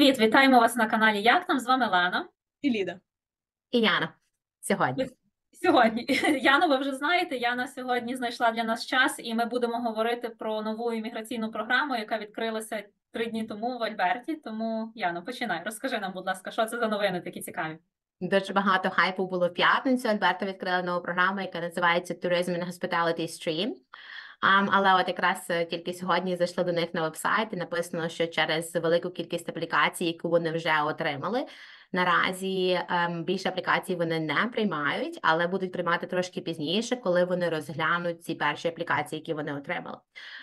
Привіт, вітаємо вас на каналі Як там? З вами Лена. І Ліда. І Яна сьогодні. Сьогодні Яну, ви вже знаєте, Яна сьогодні знайшла для нас час, і ми будемо говорити про нову імміграційну програму, яка відкрилася 3 дні тому в Альберті. Тому, Яно, починай. Розкажи нам, будь ласка, що це за новини такі цікаві? Дуже багато хайпу було в п'ятницю. Альберта відкрила нову програму, яка називається Tourism and Hospitality Stream. Але от якраз тільки сьогодні зайшли до них на веб-сайт і написано, що через велику кількість аплікацій, яку вони вже отримали, наразі більше аплікацій вони не приймають, але будуть приймати трошки пізніше, коли вони розглянуть ці перші аплікації, які вони отримали.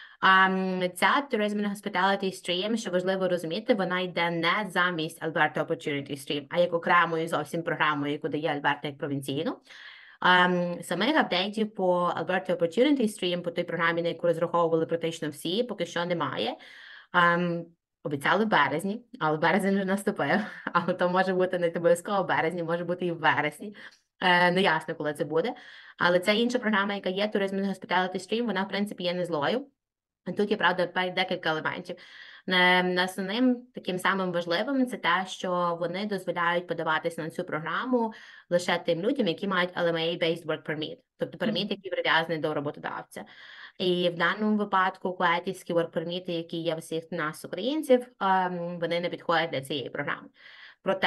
Ця Tourism and Hospitality Stream, що важливо розуміти, вона йде не замість Alberta Opportunity Stream, а як окремою зовсім програмою, яку дає Альберта як провінційну. Самих апдейтів по Alberta Opportunity Stream, по той програмі, на яку розраховували практично всі, поки що немає. Обіцяли в березні, але березень вже наступив. Але то може бути не обов'язково в березні, може бути і в вересні. Не ясно, коли це буде. Але ця інша програма, яка є, Tourism and Hospitality Stream, вона, в принципі, є не злою. Тут є, правда, декілька елементів. Основним таким самим важливим це те, що вони дозволяють подаватися на цю програму лише тим людям, які мають LMA-based work permit, тобто перміт, який прив'язаний до роботодавця. І в даному випадку куетівські work permit, які є у всіх нас, українців, вони не підходять для цієї програми. Проте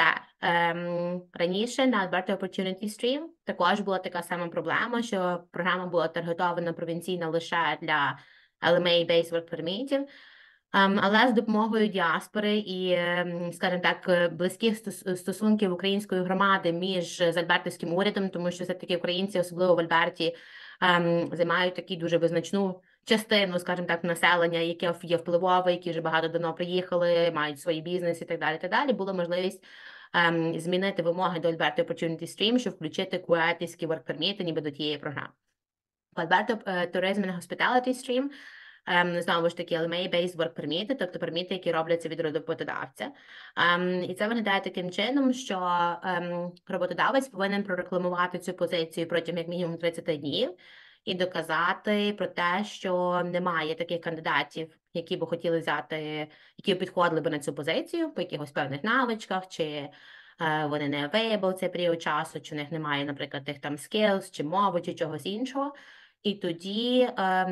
раніше на Alberta Opportunity Stream також була така сама проблема, що програма була таргетована провінційно лише для LMA-based work permitів, але з допомогою діаспори і, скажімо так, близьких стосунків української громади між альбертівським урядом, тому що все-таки українці, особливо в Альберті, займають таку дуже визначну частину, скажімо так, населення, яке є впливове, які вже багато давно приїхали, мають свої бізнеси і так далі, була можливість змінити вимоги до Alberta Opportunity Stream, щоб включити куетівські work permit ніби до тієї програми. Alberta Tourism and Hospitality Stream, знову ж таки, LMA-based work permit, тобто перміти, які робляться від роботодавця. І це виглядає таким чином, що роботодавець повинен прорекламувати цю позицію протягом як мінімум 30 днів і доказати про те, що немає таких кандидатів, які б хотіли взяти, які б підходили б на цю позицію по якихось певних навичках, чи вони не available цей період часу, чи в них немає, наприклад, тих там skills, чи мови, чи чогось іншого. І тоді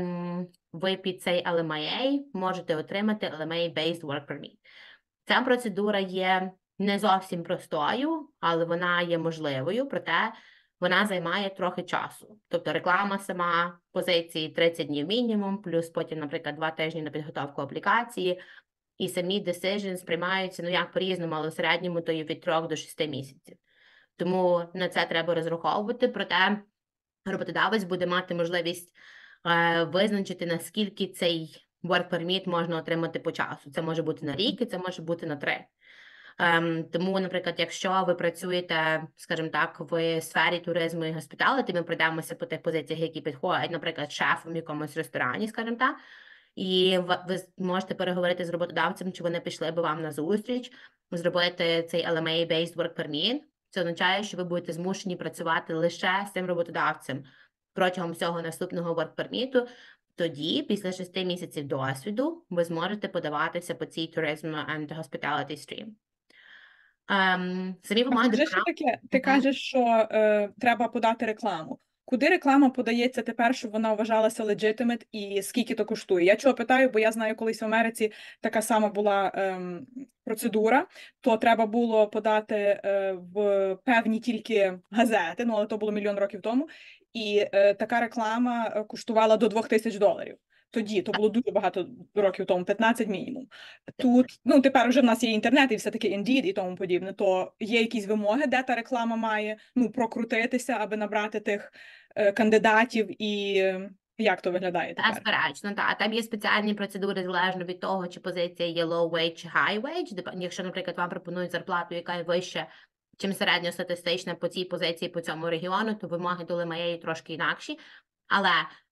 ви під цей LMIA можете отримати LMA-based work permit. Ця процедура є не зовсім простою, але вона є можливою, проте вона займає трохи часу. Тобто реклама сама позиції 30 днів мінімум, плюс потім, наприклад, 2 тижні на підготовку аплікації, і самі decisions приймаються, ну як по-різному, але в середньому то є від 3 до 6 місяців. Тому на це треба розраховувати, проте роботодавець буде мати можливість визначити, наскільки цей work permit можна отримати по часу. Це може бути на рік, і це може бути на 3. Тому, наприклад, якщо ви працюєте, скажімо так, в сфері туризму і госпіталіті, ми пройдемося по тих позиціях, які підходять, наприклад, шефом в якомусь ресторані, скажімо так, і ви можете переговорити з роботодавцем, чи вони пішли би вам на зустріч, зробити цей LMA-based work permit. Це означає, що ви будете змушені працювати лише з цим роботодавцем протягом всього наступного work permit. Тоді, після 6 місяців досвіду, ви зможете подаватися по цій Tourism and Hospitality Stream. Самі вимоги до програми... Ти кажеш, що треба подати рекламу. Куди реклама подається тепер, щоб вона вважалася legitimate, і скільки то коштує? Я чого питаю, бо я знаю, колись в Америці така сама була процедура, то треба було подати в певні тільки газети, ну, але то було мільйон років тому, і така реклама коштувала до $2000. Тоді, то було дуже багато років тому, 15 мінімум. Тут, ну, тепер вже в нас є інтернет і все-таки Indeed і тому подібне, то є якісь вимоги, де та реклама має, ну, прокрутитися, аби набрати тих кандидатів, і як то виглядає тепер? Безперечно, так. Там є спеціальні процедури, залежно від того, чи позиція є low wage чи high wage. Якщо, наприклад, вам пропонують зарплату, яка є вища, чим середньостатистична по цій позиції, по цьому регіону, то вимоги до LMIA трошки інакші. Але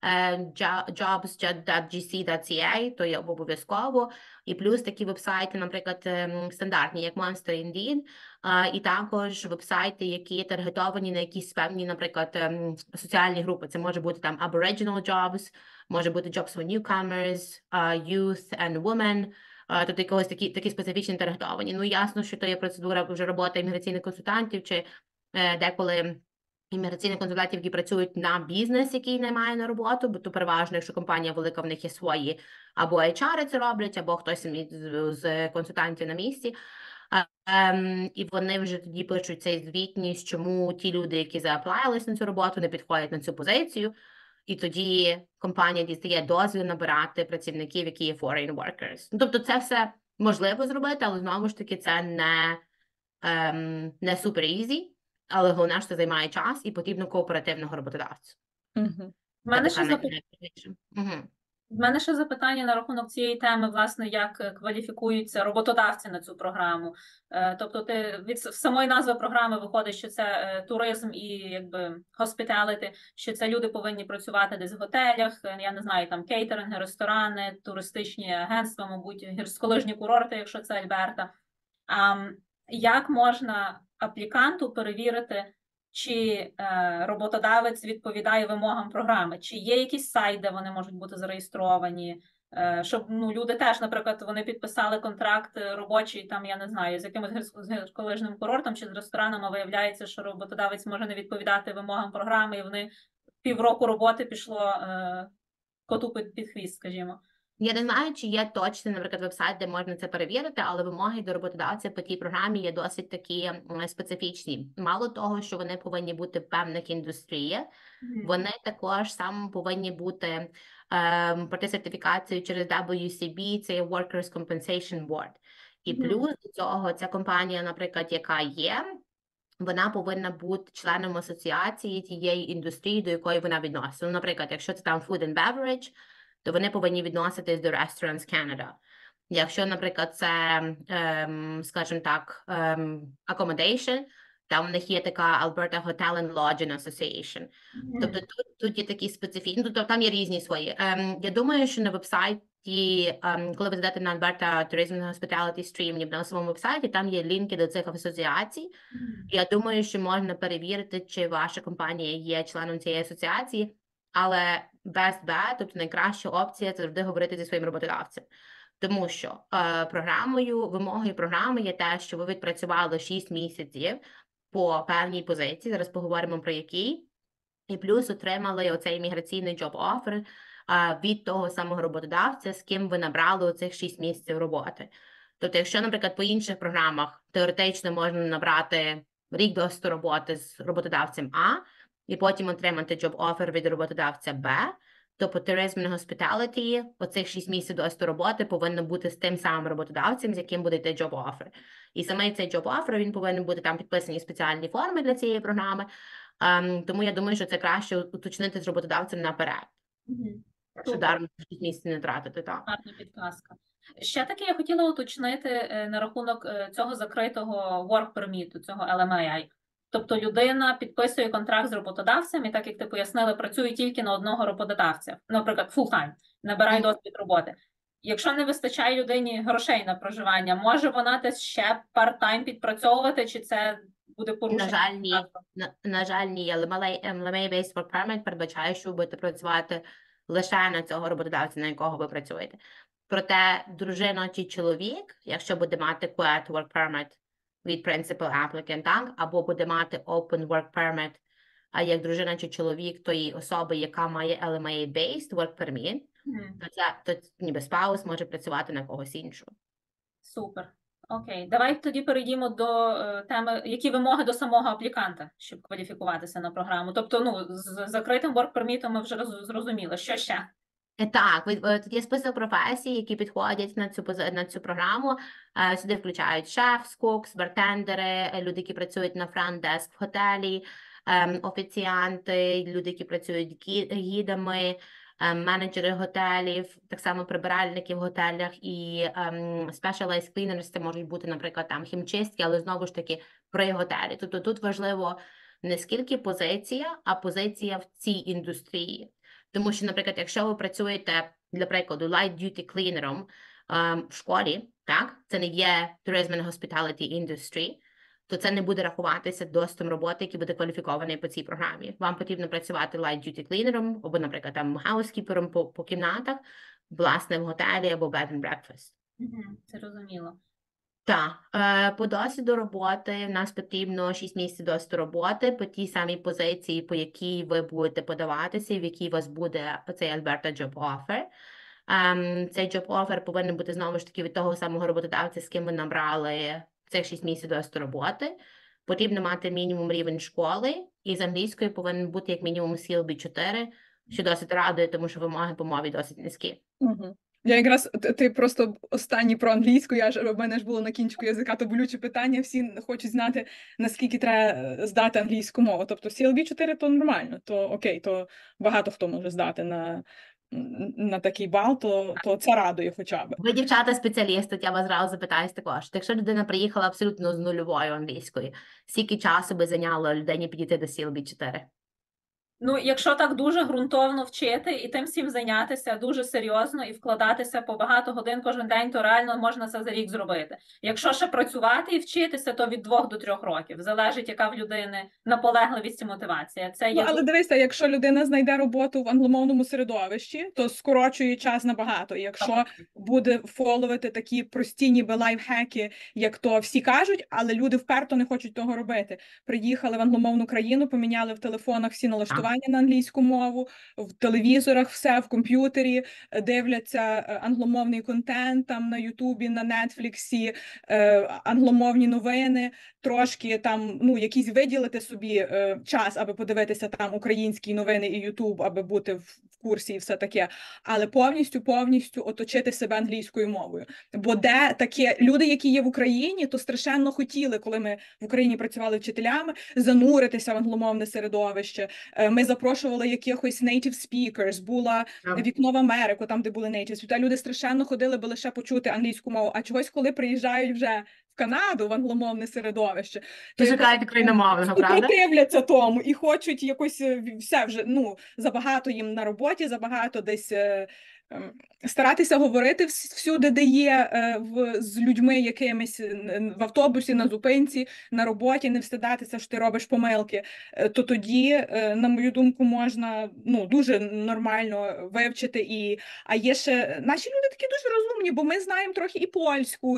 jobs.gc.ca то є обов'язково, і плюс такі вебсайти, наприклад, стандартні, як Monster, Indeed, і також вебсайти, які таргетовані на якісь певні, наприклад, соціальні групи. Це може бути там Aboriginal jobs, може бути jobs for newcomers, youth and women, тобто якогось такі специфічні таргетовані. Ну, ясно, що то є процедура вже роботи імміграційних консультантів, чи деколи імміграційних консультантів, які працюють на бізнес, який наймає на роботу, бо то переважно, якщо компанія велика, в них є свої, або HR це роблять, або хтось з консультантів на місці. І вони вже тоді пишуть цей звітність, чому ті люди, які зааплаїлись на цю роботу, не підходять на цю позицію. І тоді компанія дістає дозвіл набирати працівників, які є foreign workers. Ну, тобто це все можливо зробити, але знову ж таки це не супер ізі, але головне, що це займає час і потрібно кооперативного роботодавця. Мгм. В мене ще В мене ще запитання на рахунок цієї теми, власне, як кваліфікуються роботодавці на цю програму. Тобто, від самої назви програми виходить, що це туризм і якби hospitality, що це люди повинні працювати десь в готелях, я не знаю, там кейтеринги, ресторани, туристичні агентства, мабуть, гірськолижні курорти, якщо це Альберта. Як можна апліканту перевірити, чи роботодавець відповідає вимогам програми, чи є якийсь сайт, де вони можуть бути зареєстровані, щоб люди теж, наприклад, вони підписали контракт робочий, там, я не знаю, з якимось гірськолижним курортом чи з рестораном, а виявляється, що роботодавець може не відповідати вимогам програми, і вони півроку роботи пішло коту під хвіст, скажімо. Я не знаю, чи є точний, наприклад, веб-сайт, де можна це перевірити, але вимоги до роботодавця по тій програмі є досить такі специфічні. Мало того, що вони повинні бути в певних індустріях, вони також саме повинні бути пройти сертифікацію через WCB, це є Workers' Compensation Board. І плюс до цього ця компанія, наприклад, яка є, вона повинна бути членом асоціації тієї індустрії, до якої вона відноситься. Ну, наприклад, якщо це там food and beverage, то вони повинні відноситись до Restaurants Canada. Якщо, наприклад, це, скажімо так, accommodation, там в них є така Alberta Hotel and Lodging Association. Тобто тут є такі специфічні, тобто там є різні свої. Я думаю, що на веб-сайті, коли ви зайдете на Alberta Tourism and Hospitality Stream, ніби на самому веб-сайті, там є лінки до цих асоціацій. Я думаю, що можна перевірити, чи ваша компанія є членом цієї асоціації, але best bet, тобто найкраща опція, це завжди говорити зі своїм роботодавцем. Тому що вимогою програми є те, що ви відпрацювали 6 місяців по певній позиції, зараз поговоримо про який, і плюс отримали оцей міграційний job offer від того самого роботодавця, з ким ви набрали оцих 6 місяців роботи. Тобто, якщо, наприклад, по інших програмах теоретично можна набрати рік досвіду роботи з роботодавцем А, і потім отримати job offer від роботодавця Б, то по Tourism and Hospitality оцих 6 місяців досвіду роботи повинно бути з тим самим роботодавцем, з яким буде йти job offer. І саме цей job offer, він повинен бути там підписані спеціальні форми для цієї програми, тому я думаю, що це краще уточнити з роботодавцем наперед. Що даром 6 місяців не тратити, так. Гарна підказка. Ще таки я хотіла уточнити на рахунок цього закритого work permit, цього LMIA. Тобто людина підписує контракт з роботодавцем і, так як ти пояснила, працює тільки на одного роботодавця, наприклад, full-time, набирає досвід роботи. Якщо не вистачає людині грошей на проживання, може вона десь ще part-time підпрацьовувати, чи це буде порушення? На жаль, ні. LMIA-based work permit передбачає, що ви будете працювати лише на цього роботодавця, на якого ви працюєте. Проте дружина чи чоловік, якщо буде мати QET work permit від principal applicant, так, або буде мати open work permit, а як дружина чи чоловік тої особи, яка має LMIA-based work permit, то ніби спаус може працювати на когось іншого. Супер. Окей. Давай тоді перейдемо до теми, які вимоги до самого апліканта, щоб кваліфікуватися на програму. Тобто, з закритим work permit ми вже зрозуміли. Що ще? Так, тут є список професій, які підходять на цю програму. Сюди включають шеф, кокс, бартендери, люди, які працюють на фронт-деск в готелі, офіціанти, люди, які працюють гідами, менеджери готелів, так само прибиральники в готелях і specialized cleaners, це можуть бути, наприклад, там хімчистки, але знову ж таки при готелі. Тобто тут важливо не скільки позиція, а позиція в цій індустрії. Тому що, наприклад, якщо ви працюєте, для прикладу, light duty cleanerом в школі, так, це не є tourism and hospitality industry, то це не буде рахуватися доступом роботи, який буде кваліфікований по цій програмі. Вам потрібно працювати light duty cleanerом, або, наприклад, там housekeeperом по кімнатах, власне, в готелі або bed and breakfast. Це розуміло. Так, по досвіду роботи в нас потрібно 6 місяців досвіду роботи по тій самій позиції, по якій ви будете подаватися, і в якій у вас буде цей Alberta Job Offer. Цей Job Offer повинен бути знову ж таки від того самого роботодавця, з ким ви набрали цих 6 місяців досвіду роботи. Потрібно мати мінімум рівень школи, і з англійської повинен бути як мінімум CLB-4, що досить радує, тому що вимоги по мові досить низькі. Угу. Я якраз ти просто останній про англійську. В мене ж було на кінчику язика то болюче питання. Всі хочуть знати, наскільки треба здати англійську мову. Тобто CLB-4 то нормально, то окей, то багато хто може здати на такий бал, то це радує хоча б. Ви, дівчата, спеціалісти, я вас зразу запитаюсь також. Якщо людина приїхала абсолютно з нульовою англійською, скільки часу би зайняло людині підійти до CLB-4? Ну, якщо так дуже ґрунтовно вчити і тим всім зайнятися дуже серйозно і вкладатися по багато годин кожен день, то реально можна це за рік зробити. Якщо ще працювати і вчитися, то від 2 до 3 років. Залежить, яка в людини наполегливість і мотивація. Це Ну, є але дивися, якщо людина знайде роботу в англомовному середовищі, то скорочує час набагато. І якщо буде фоловити такі прості ніби лайфхеки, як то всі кажуть, але люди вперто не хочуть того робити. Приїхали в англомовну країну, поміняли в телефонах всі налаштування на англійську мову, в телевізорах все, в комп'ютері, дивляться англомовний контент там на Ютубі, на Нетфліксі, англомовні новини, трошки там, ну, якісь виділити собі час, аби подивитися там українські новини і Ютуб, аби бути в курсі і все таке, але повністю оточити себе англійською мовою. Бо де таке, люди, які є в Україні, то страшенно хотіли, коли ми в Україні працювали вчителями, зануритися в англомовне середовище. Ми запрошували якихось native speakers, була вікно в Америку, там, де були native speakers. Люди страшенно ходили, би лише почути англійську мову, а чогось, коли приїжджають вже в Канаду, в англомовне середовище, То шукають україномовного, правда? противляться тому і хочуть якось все вже, ну, забагато їм на роботі, забагато десь старатися говорити всюди, де є, з людьми якимись в автобусі, на зупинці, на роботі, не встидатися, що ти робиш помилки, то тоді, на мою думку, можна, ну, дуже нормально вивчити. А є ще, наші люди такі дуже розумні, бо ми знаємо трохи і польську,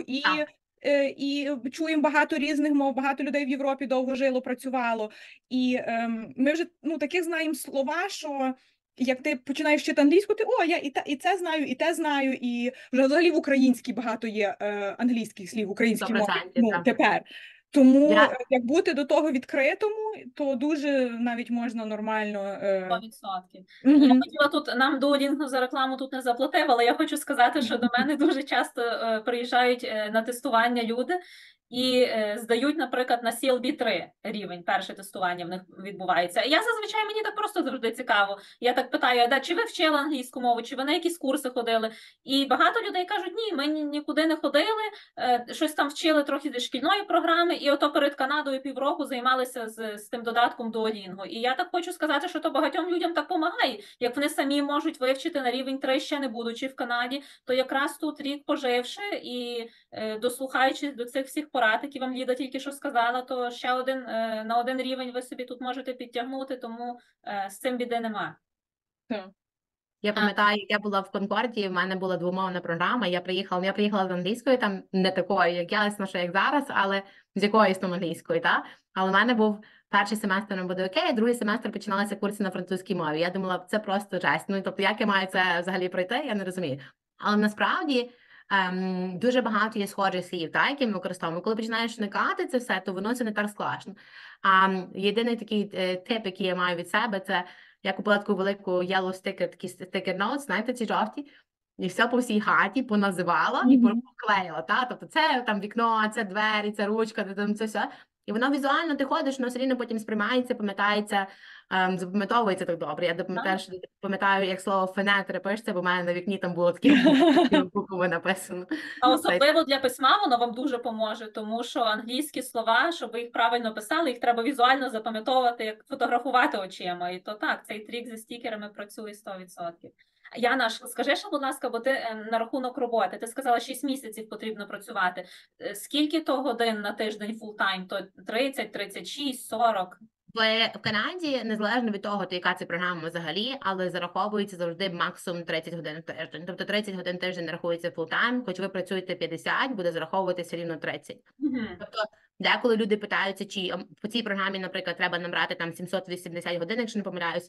і чуємо багато різних мов, багато людей в Європі довго жило, працювало. І ми вже, ну, таких знаємо слова, що як ти починаєш вчити англійську, ти я і це знаю, і те знаю, і вже взагалі в українській багато є англійських слів, в українській мові, 100%, ну, так. тепер. Тому Я- як бути до того відкритому, то дуже навіть можна нормально. 100%. Мгм. Я хотіла тут, нам Duolingo за рекламу тут не заплатив, але я хочу сказати, що до мене дуже часто приїжджають на тестування люди і здають, наприклад, на CLB-3 рівень, перше тестування в них відбувається. І я зазвичай, мені так просто завжди цікаво. Я так питаю, чи ви вчили англійську мову, чи ви на якісь курси ходили? І багато людей кажуть, ні, ми нікуди не ходили, щось там вчили трохи зі шкільної програми, і ото перед Канадою півроку займалися з тим додатком Duolingo. І я так хочу сказати, що то багатьом людям так допомагає. Як вони самі можуть вивчити на рівень 3, ще не будучи в Канаді, то якраз тут рік поживши і дослухаючись до цих всіх порад, які вам Ліда тільки що сказала, то ще на один рівень ви собі тут можете підтягнути, тому з цим біди нема. Так. Я пам'ятаю, як я була в Конкорді, в мене була двомовна програма, я приїхала з англійської, там не такої, як ясно, що як зараз, але з якоїсь там англійської, так? Але в мене був перший семестр буде окей, другий семестр починалися курси на французькій мові. Я думала, це просто жесть. Ну, тобто, як я маю це взагалі пройти, я не розумію. Але насправді дуже багато є схожих слів, так, які ми використовуємо. Коли починаєш вникати це все, то воно це не так складно. Єдиний такий тип, який я маю від себе, це я купила таку велику yellow sticker, такі sticker notes, знаєте, ці жовті, і все по всій хаті поназивала і поклеїла, та? Тобто це там вікно, це двері, це ручка, це все. І воно візуально, ти ходиш, воно все рівно потім сприймається, пам'ятається, запам'ятовується так добре. Я пам'ятаю, як слово фенетри пишеться, бо в мене на вікні там було такі букви написано. А особливо для письма воно вам дуже поможе, тому що англійські слова, щоб ви їх правильно писали, їх треба візуально запам'ятовувати, як фотографувати очима. І то так, цей трік зі стікерами працює 100%. Яна, скажи, будь ласка, бо ти на рахунок роботи, ти сказала, 6 місяців потрібно працювати. Скільки то годин на тиждень фултайм? То 30, 36, 40? В Канаді, незалежно від того, то яка це програма взагалі, але зараховується завжди максимум 30 годин в тиждень. Тобто 30 годин в тиждень рахується фултайм, хоч ви працюєте 50, буде зараховуватися рівно 30. Мгм. Тобто деколи люди питаються, чи по цій програмі, наприклад, треба набрати там 780 годин, якщо не помиляюсь.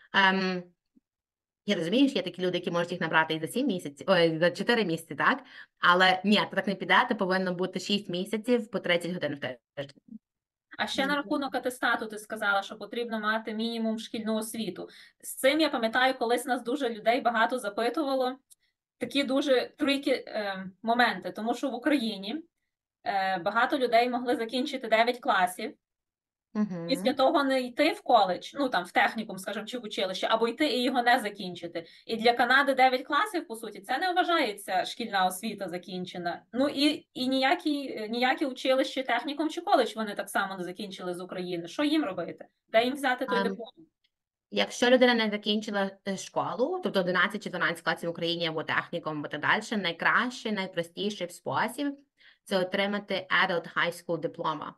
Я розумію, що є такі люди, які можуть їх набрати і за 7 місяців, ой, за 4 місяці, так? Але ні, то так не піде, то повинно бути 6 місяців по 30 годин в тиждень. А ще на рахунок атестату ти сказала, що потрібно мати мінімум шкільну освіту. З цим я пам'ятаю, колись нас дуже людей багато запитувало. Такі дуже трійкі моменти, тому що в Україні багато людей могли закінчити 9 класів, після того не йти в коледж, ну там в технікум, скажімо, чи в училище, або йти і його не закінчити. І для Канади 9 класів, по суті, це не вважається шкільна освіта закінчена. Ну і ніякі училище, технікум чи коледж вони так само не закінчили з України. Що їм робити? Де їм взяти той диплом? Якщо людина не закінчила школу, тобто 11 чи 12 класів в Україні або технікум, або так далі, найкращий, найпростіший спосіб – це отримати Adult High School диплома.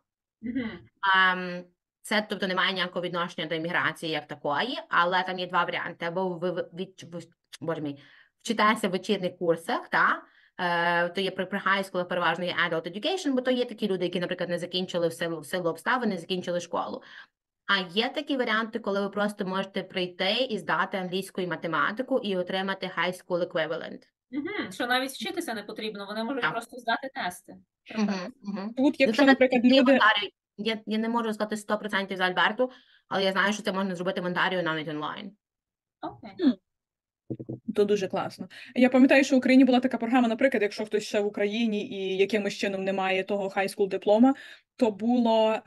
Це, тобто, не має ніякого відношення до імміграції як такої, але там є два варіанти. Або ви вчитаєте в вечірніх курсах, то є при high school переважно є Adult Education, бо то є такі люди, які, наприклад, не закінчили в силу обставин, не закінчили школу. А є такі варіанти, коли ви просто можете прийти і здати англійську і математику і отримати high school equivalent. Що навіть вчитися не потрібно, вони можуть просто здати тести. Тут, якщо, наприклад, люди... Я не можу сказати 100% за Альберту, але я знаю, що це можна зробити в Онтаріо навіть онлайн. Окей. То дуже класно. Я пам'ятаю, що в Україні була така програма, наприклад, якщо хтось ще в Україні і якимось чином не має того high school диплома, то було...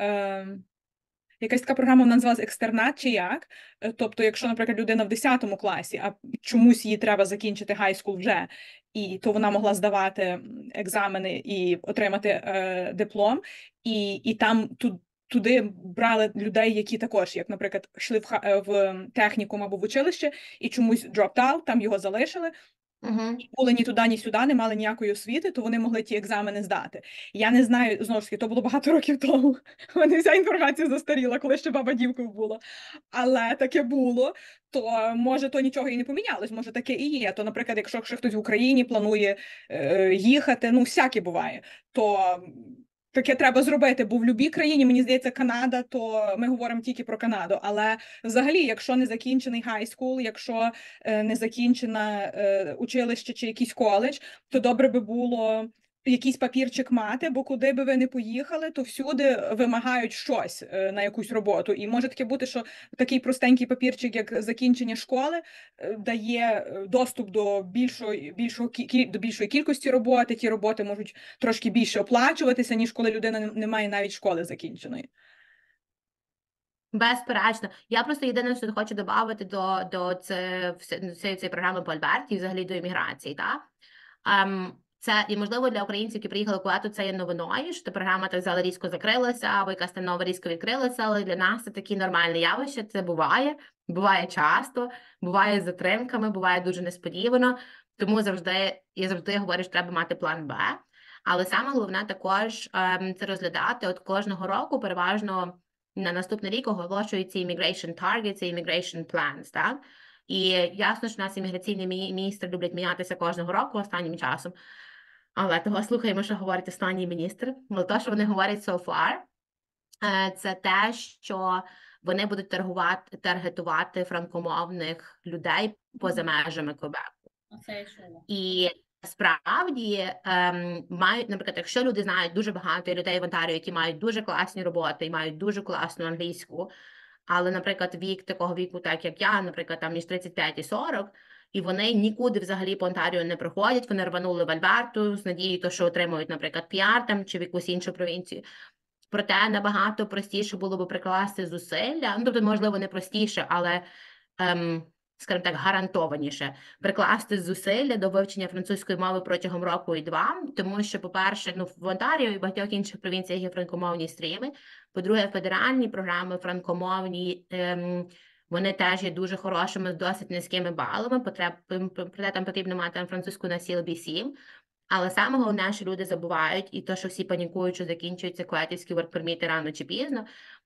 Якась така програма, вона називалась «Екстернат» чи як. Тобто, якщо, наприклад, людина в 10 класі, а чомусь їй треба закінчити high school вже, і то вона могла здавати екзамени і отримати диплом, і там туди брали людей, які також, як, наприклад, йшли в технікум або в училище, і чомусь dropped out, там його залишили, були ні туди, ні сюди, не мали ніякої освіти, то вони могли ті екзамени здати. Я не знаю, знову ж таки, то було багато років тому. У мене вся інформація застаріла, коли ще баба Дівков була. Але таке було, то може то нічого і не помінялось, може таке і є. То, наприклад, якщо хтось в Україні планує їхати, ну, всяке буває, то... Таке треба зробити, бо в будь-якій країні, мені здається, Канада, то ми говоримо тільки про Канаду. Але взагалі, якщо не закінчений high school, якщо не закінчена училище чи якийсь коледж, то добре би було якийсь папірчик мати, бо куди би ви не поїхали, то всюди вимагають щось на якусь роботу. І може таке бути, що такий простенький папірчик, як закінчення школи, дає доступ до більшої кількості роботи. Ті роботи можуть трошки більше оплачуватися, ніж коли людина не має навіть школи закінченої. Безперечно. Я просто єдине, що хочу додати до цієї програми по Альберті, взагалі до імміграції, так? Це, і можливо, для українців, які приїхали в Кувету, це є новиною, що програма так взяла різко закрилася, або якась там нова різко відкрилася, але для нас це такі нормальні явища, це буває часто, буває з затримками, буває дуже несподівано, тому я завжди говорю, що треба мати план Б, але саме головне також це розглядати, от кожного року переважно на наступний рік оголошуються immigration targets і immigration plans, так? І ясно, що у нас імміграційні міністри люблять мінятися кожного року останнім часом. Але того слухаємо, що говорить останній міністр. Але те, що вони говорять so far, це те, що вони будуть таргетувати франкомовних людей поза межами Квебеку. І справді мають, наприклад, якщо люди знають дуже багато людей в Онтаріо, які мають дуже класні роботи і мають дуже класну англійську, але, наприклад, такого віку, так як я, наприклад, там між 35 і 40, і вони нікуди взагалі по Онтаріо не проходять, вони рванули в Альберту з надією, що отримують, наприклад, піар там чи в якусь іншу провінцію. Проте набагато простіше було б прикласти зусилля, ну, тобто, можливо, не простіше, але, скажімо так, гарантованіше прикласти зусилля до вивчення французької мови протягом року і два, тому що, по-перше, в Онтаріо і багатьох інших провінціях є франкомовні стріми, по-друге, федеральні програми франкомовні, вони теж є дуже хорошими, з досить низькими балами, проте там потрібно мати французьку на CLB-7, але саме головне, що люди забувають, і то, що всі панікують, що закінчуються куветівські воркперміти рано чи пізно,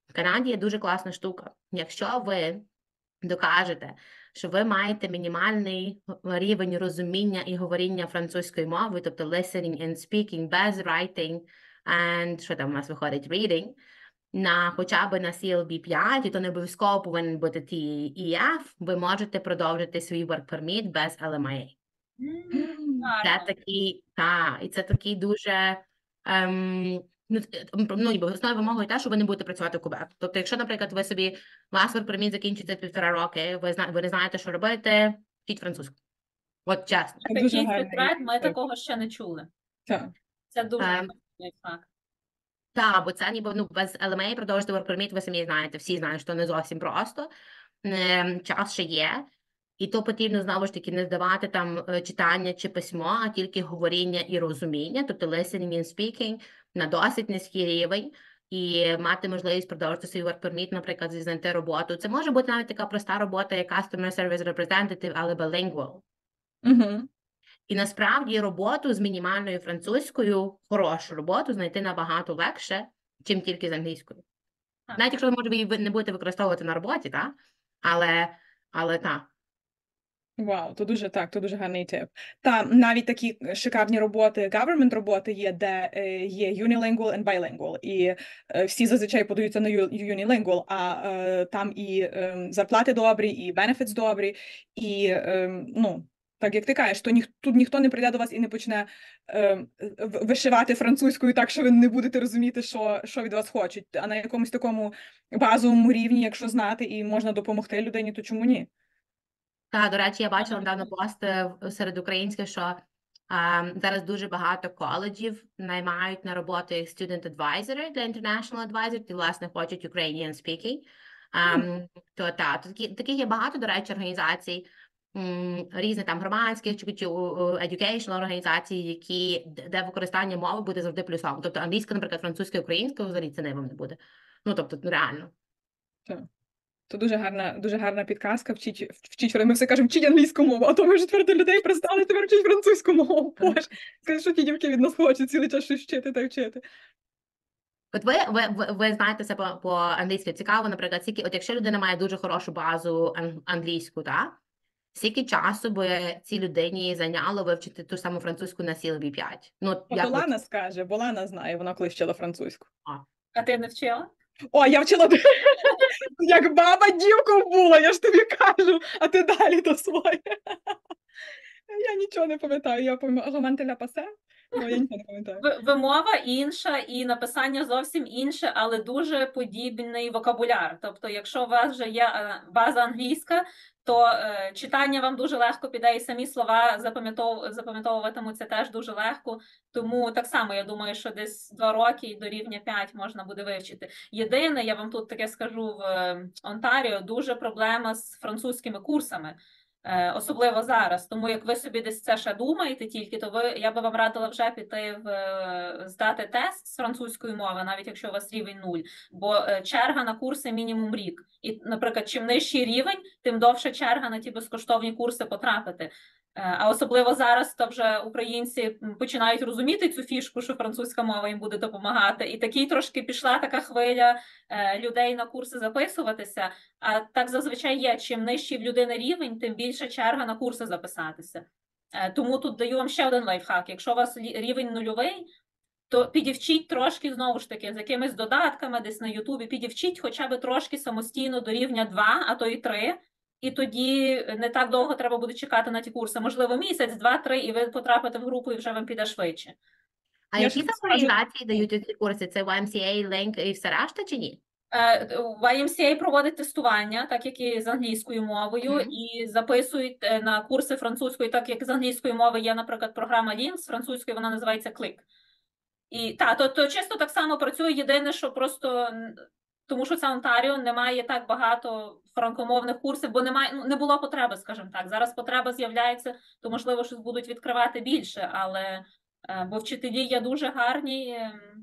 В Канаді є дуже класна штука. Якщо ви докажете, що ви маєте мінімальний рівень розуміння і говоріння французькою мовою, тобто listening and speaking без writing and, що там у нас виходить, reading, на хоча б на CLB 5, і то не обов'язково повинен бути TEF, ви можете продовжити свій work permit без LMIA. Це Гарно. такий, і це такий дуже, ніби основною вимогою те, що ви не будете працювати в Кубеку. Тобто, якщо, наприклад, ви собі, ваш work permit закінчиться 1,5 роки, ви не знаєте, що робити, вчіть французьку. От чесно. Це дуже Такий гарний секрет, ми тип. такого ще не чули. Так. Це дуже Ем, класний факт. Так, бо це ніби без LMA продовжити work permit, ви самі знаєте, всі знають, що не зовсім просто. Час ще є. І то потрібно, знову ж таки, не здавати там читання чи письмо, а тільки говоріння і розуміння, тобто listening and speaking на досить низький рівень, і мати можливість продовжити свій work permit, наприклад, знайти роботу. Це може бути навіть така проста робота, як customer service representative, але bilingual. Угу. І насправді роботу з мінімальною французькою, хорошу роботу, знайти набагато легше, чим тільки з англійською. Так. Навіть якщо ви, може, її не будете використовувати на роботі, так? Але так. Вау, то дуже гарний тип. Та навіть такі шикарні роботи, government роботи є, де є unilingual and bilingual, і всі зазвичай подаються на unilingual, а там і зарплати добрі, і benefits добрі, і ну, так як ти кажеш, то тут ніхто не прийде до вас і не почне вишивати французькою так, що ви не будете розуміти, що від вас хочуть. А на якомусь такому базовому рівні, якщо знати і можна допомогти людині, то чому ні? Так, до речі, я бачила недавно пост серед українських, що зараз дуже багато коледжів наймають на роботу як student advisor для international advisor, і, власне, хочуть Ukrainian speaking. То таких є багато, до речі, організацій, різних там громадських чи educational організацій, де використання мови буде завжди плюсом. Тобто англійська, наприклад, французька, українська, взагалі це не вам не буде. Ну, тобто, реально. Так. То дуже гарна підказка. Вчіть, ми все кажемо, вчіть англійську мову, а то ми вже твердо людей пристали, тепер вчіть французьку мову. Боже, скажи, що ті дівки від нас хочуть цілий час щось вчити та вчити. От ви знаєте це по англійськи. Цікаво, наприклад, от якщо людина має дуже хорошу базу англійську, так? Скільки часу би цій людині зайняло вивчити ту саму французьку на CLB 5? Ну, От Олана скаже, бо Олана знає, вона колись вчила французьку. А ти не вчила? О, я вчила, як баба дівку була, я ж тобі кажу, а ти далі до своє. Я нічого не пам'ятаю, я пам'ятаю, романтеля пасе, але я нічого не пам'ятаю. Вимова інша і написання зовсім інше, але дуже подібний вокабуляр. Тобто, якщо у вас вже є база англійська, то читання вам дуже легко піде, і самі слова запам'ятовуватимуться теж дуже легко. Тому так само, я думаю, що десь 2 роки і до рівня 5 можна буде вивчити. Єдине, я вам тут таке скажу, в Онтаріо дуже проблема з французькими курсами. Особливо зараз, тому як ви собі десь це ще думаєте тільки, то я би вам радила вже піти здати тест з французької мови, навіть якщо у вас рівень 0, бо черга на курси мінімум рік. І, наприклад, чим нижчий рівень, тим довше черга на ті безкоштовні курси потрапити. А особливо зараз, то вже українці починають розуміти цю фішку, що французька мова їм буде допомагати. І такий трошки пішла така хвиля людей на курси записуватися. А так зазвичай є, чим нижчий в людини рівень, тим більше черга на курси записатися. Тому тут даю вам ще один лайфхак. Якщо у вас рівень 0, то підівчіть трошки, знову ж таки, з якимись додатками десь на Ютубі, підівчіть хоча б трошки самостійно до рівня 2, а то і 3, і тоді не так довго треба буде чекати на ті курси. Можливо, місяць, 2, 3, і ви потрапите в групу, і вже вам піде швидше. А які там організації дають ці курси? Це YMCA, Link і все решта чи ні? YMCA проводить тестування, так як і з англійською мовою, і записують на курси французької, так як з англійської мови є, наприклад, програма Link, з французької вона називається Click. І то чисто так само працює, єдине, що просто, тому що це Онтаріо, немає так багато франкомовних курсів, бо не було потреби, скажімо так. Зараз потреба з'являється, то, можливо, щось будуть відкривати більше, але, бо вчителі є дуже гарні,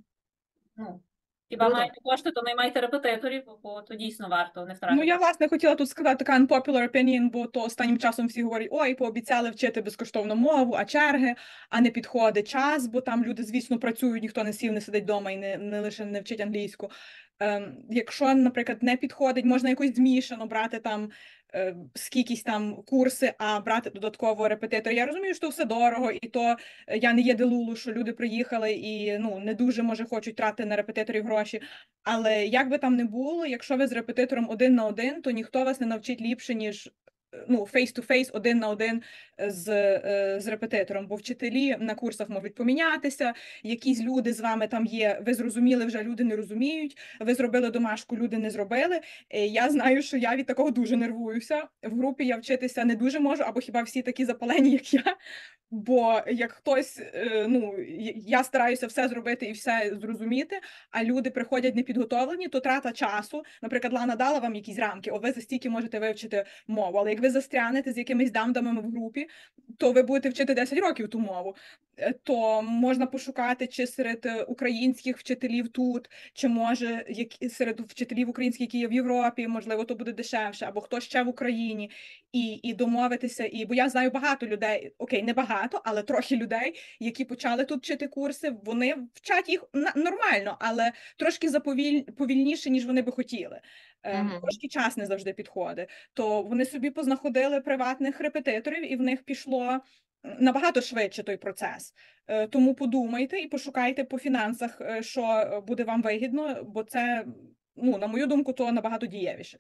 хіба маєте кошти, то наймайте репетиторів, бо то дійсно варто не втратити. Ну, я, власне, хотіла тут сказати така unpopular opinion, бо то останнім часом всі говорять, ой, пообіцяли вчити безкоштовну мову, а черги, а не підходить час, бо там люди, звісно, працюють, ніхто не сів, не сидить вдома і не лише не вчить англійську. Якщо, наприклад, не підходить, можна якось змішано брати там скількись там курси, а брати додатково репетитора. Я розумію, що все дорого, і то я не є делулу, що люди приїхали і не дуже, може, хочуть тратити на репетиторів гроші. Але як би там не було, якщо ви з репетитором 1 на 1, то ніхто вас не навчить ліпше, ніж face-to-face, 1 на 1 з репетитором, бо вчителі на курсах можуть помінятися, якісь люди з вами там є, ви зрозуміли вже, люди не розуміють, ви зробили домашку, люди не зробили. Я знаю, що я від такого дуже нервуюся. В групі я вчитися не дуже можу, або хіба всі такі запалені, як я. Бо як хтось, я стараюся все зробити і все зрозуміти, а люди приходять непідготовлені, то трата часу. Наприклад, Лана дала вам якісь рамки, ви за стільки можете вивчити мову, але як ви застрянете з якимись дамдами в групі, то ви будете вчити 10 років ту мову. То можна пошукати, чи серед українських вчителів тут, чи може серед вчителів українських, які є в Європі, можливо, то буде дешевше, або хто ще в Україні, і домовитися. Бо я знаю багато людей, окей, не багато, але трохи людей, які почали тут вчити курси, вони вчать їх нормально, але трошки повільніше, ніж вони би хотіли. Трошки час не завжди підходить. То вони собі познаходили приватних репетиторів, і в них пішло набагато швидше той процес. Тому подумайте і пошукайте по фінансах, що буде вам вигідно, бо це, на мою думку, то набагато дієвіше.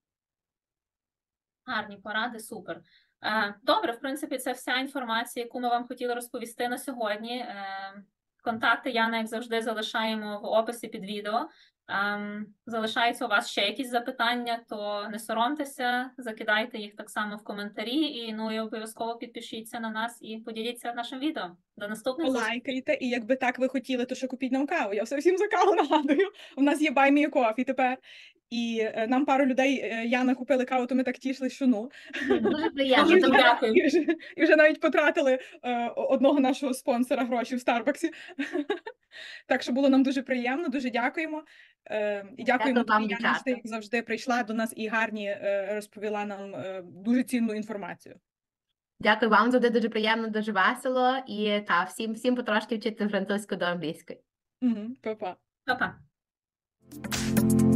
Гарні поради, супер. Добре, в принципі, це вся інформація, яку ми вам хотіли розповісти на сьогодні. Контакти Яни, як завжди, залишаємо в описі під відео. Залишаються у вас ще якісь запитання, то не соромтеся, закидайте їх так само в коментарі, і обов'язково підпишіться на нас і поділіться нашим відео. До наступних зустрічей. Лайкайте, і якби так ви хотіли, то ще купіть нам каву. Я все всім за каву нагадую. У нас є Buy Me a Coffee тепер. І нам пару людей, Яна, купили каву, то ми так тішили, що Дуже приємно. Дуже дякую. І вже навіть потратили одного нашого спонсора гроші в Старбаксі. Так що було нам дуже приємно, дуже дякуємо. І дякуємо вам, тобі, Яна, що дівчата. ти, як завжди, прийшла до нас і гарні розповіла нам дуже цінну інформацію. Дякую вам, завжди дуже приємно, дуже весело. І всім потрошки вчити французьку до англійської. Па-па. Па-па.